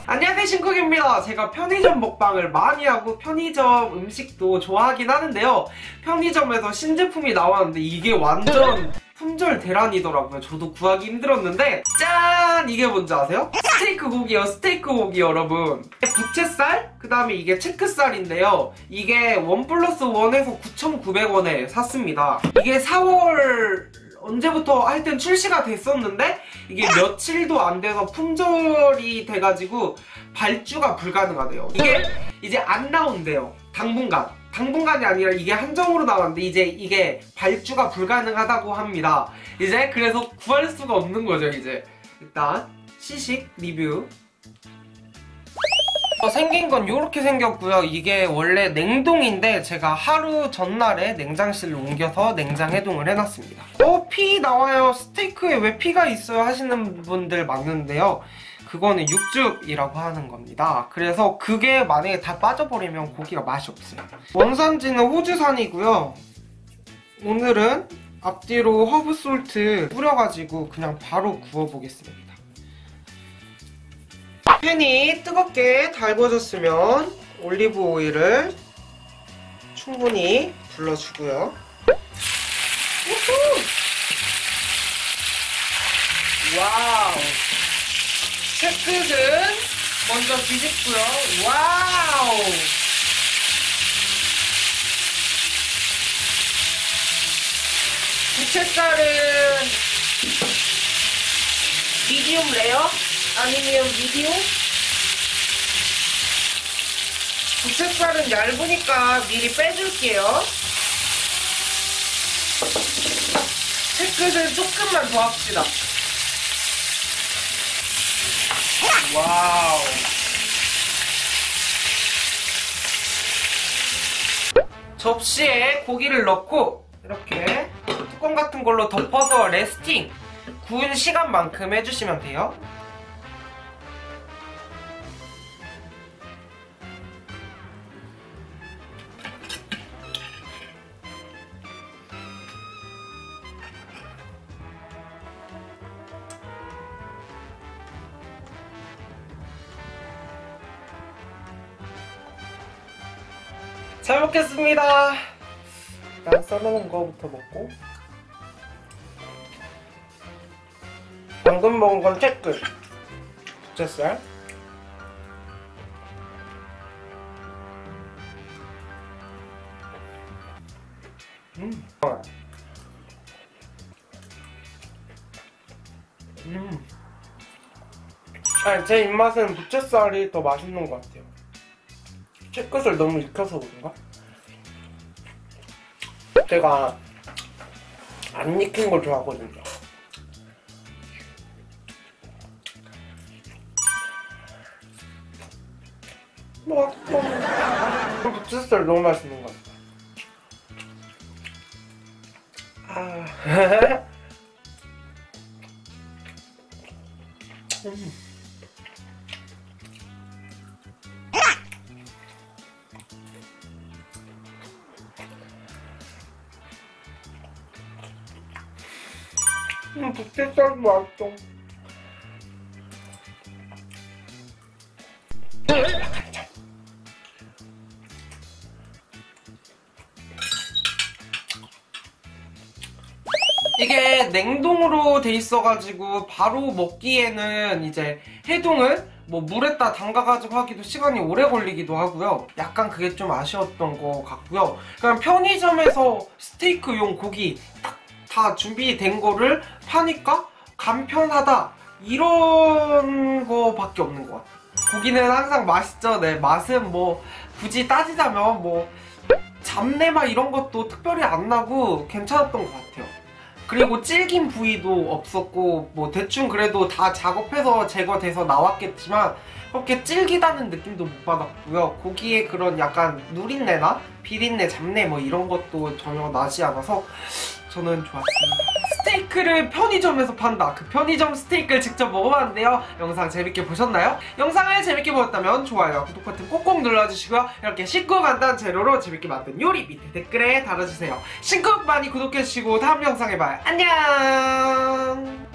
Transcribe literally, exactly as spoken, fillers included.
안녕하세요, 신쿡입니다. 제가 편의점 먹방을 많이 하고 편의점 음식도 좋아하긴 하는데요, 편의점에서 신제품이 나왔는데 이게 완전 품절 대란이더라고요. 저도 구하기 힘들었는데 짠! 이게 뭔지 아세요? 스테이크 고기요. 스테이크 고기 여러분. 부채살, 그 다음에 이게 체크살인데요, 이게 원 플러스 원에서 구천구백 원에 샀습니다. 이게 사월 언제부터 하여튼 출시가 됐었는데 이게 며칠도 안 돼서 품절이 돼가지고 발주가 불가능하대요. 이게 이제 안 나온대요. 당분간. 당분간이 아니라 이게 한정으로 나왔는데 이제 이게 발주가 불가능하다고 합니다. 이제 그래서 구할 수가 없는 거죠. 이제 일단 시식 리뷰. 어, 생긴 건 이렇게 생겼고요. 이게 원래 냉동인데 제가 하루 전날에 냉장실로 옮겨서 냉장 해동을 해놨습니다. 어, 피 나와요. 스테이크에 왜 피가 있어요 하시는 분들 많은데요, 그거는 육즙이라고 하는 겁니다. 그래서 그게 만약에 다 빠져버리면 고기가 맛이 없어요. 원산지는 호주산이고요. 오늘은 앞뒤로 허브솔트 뿌려가지고 그냥 바로 구워보겠습니다. 팬이 뜨겁게 달궈졌으면 올리브 오일을 충분히 불러주고요. 우후! 와우! 채끝은 먼저 뒤집고요. 와우! 부채살은 미디움 레어? 아니면 미디움? 부채살은 얇으니까 미리 빼줄게요. 채끝은 조금만 더 합시다. 와우. 접시에 고기를 넣고 이렇게 뚜껑 같은 걸로 덮어서 레스팅, 구운 시간만큼 해주시면 돼요. 잘 먹겠습니다. 일단 썰어놓은 거부터 먹고, 방금 먹은 건 채끝 부채살. 음. 음. 아니, 제 입맛은 부채살이 더 맛있는 것 같아요. 채끝을 너무 익혀서 그런가? 제가 안 익힌 걸 좋아하거든요. 맛있어. 부채살 너무 맛있는 것 같아요. 아. 음. 음, 부채살도 맛있어. 이게 냉동으로 돼 있어가지고 바로 먹기에는 이제 해동을 뭐 물에다 담가가지고 하기도 시간이 오래 걸리기도 하고요. 약간 그게 좀 아쉬웠던 것 같고요. 그냥 편의점에서 스테이크용 고기 딱 다 준비된 거를 파니까 간편하다, 이런 거밖에 없는 것 같아요. 고기는 항상 맛있죠. 네, 맛은 뭐 굳이 따지자면 뭐 잡내맛 이런 것도 특별히 안 나고 괜찮았던 것 같아요. 그리고 질긴 부위도 없었고, 뭐 대충 그래도 다 작업해서 제거돼서 나왔겠지만 그렇게 질기다는 느낌도 못 받았고요. 고기에 그런 약간 누린내나 비린내, 잡내 뭐 이런 것도 전혀 나지 않아서 저는 좋았습니다. 스테이크를 편의점에서 판다. 그 편의점 스테이크를 직접 먹어봤는데요. 영상 재밌게 보셨나요? 영상을 재밌게 보셨다면 좋아요, 구독 버튼 꼭꼭 눌러주시고요. 이렇게 쉽고 간단한 재료로 재밌게 만든 요리 밑에 댓글에 달아주세요. 신쿡 많이 구독해주시고 다음 영상에 봐요. 안녕.